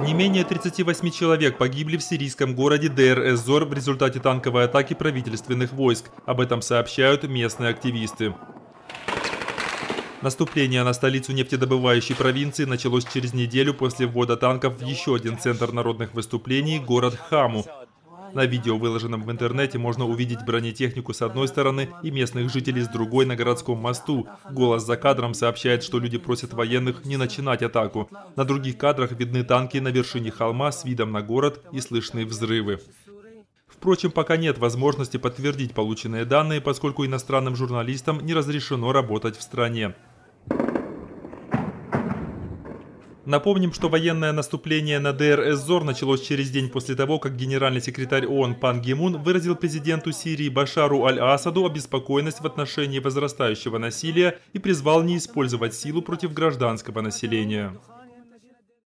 Не менее 38 человек погибли в сирийском городе Дейр-эз-Зор в результате танковой атаки правительственных войск. Об этом сообщают местные активисты. Наступление на столицу нефтедобывающей провинции началось через неделю после ввода танков в еще один центр народных выступлений – город Хаму. На видео, выложенном в интернете, можно увидеть бронетехнику с одной стороны и местных жителей с другой на городском мосту. Голос за кадром сообщает, что люди просят военных не начинать атаку. На других кадрах видны танки на вершине холма с видом на город и слышны взрывы. Впрочем, пока нет возможности подтвердить полученные данные, поскольку иностранным журналистам не разрешено работать в стране. Напомним, что военное наступление на Дейр-эз-Зор началось через день после того, как генеральный секретарь ООН Пан Ги Мун выразил президенту Сирии Башару аль-Асаду обеспокоенность в отношении возрастающего насилия и призвал не использовать силу против гражданского населения.